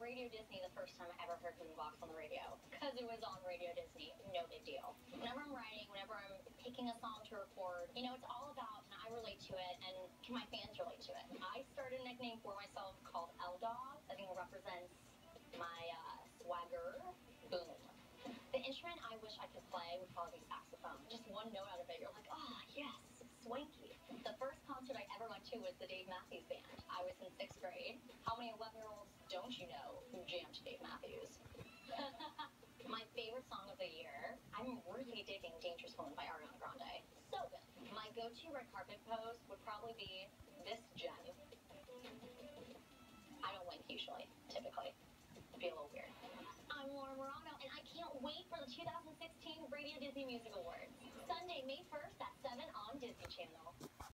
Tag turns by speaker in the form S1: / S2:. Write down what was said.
S1: Radio Disney the first time I ever heard Boombox on the radio, because it was on Radio Disney, no big deal. Whenever I'm writing, whenever I'm picking a song to record, you know, it's all about, can I relate to it, and can my fans relate to it? I started a nickname for myself called L-Dog. I think it represents my swagger. Boom. The instrument I wish I could play would probably be saxophone. Just one note out of it, you're like, oh, yes, swanky. The first concert I ever went to was the Dave Matthews Band. I was in 6th grade. How many 11-year-olds don't you know who jammed to Dave Matthews? My favorite song of the year, I'm really digging Dangerous Woman by Ariana Grande. So good. My go-to red carpet pose would probably be this gem. I don't wink usually, typically. It'd be a little weird. I'm Laura Morano, and I can't wait for the 2016 Radio Disney Music Awards. Sunday, May 1st at 7 on Disney Channel.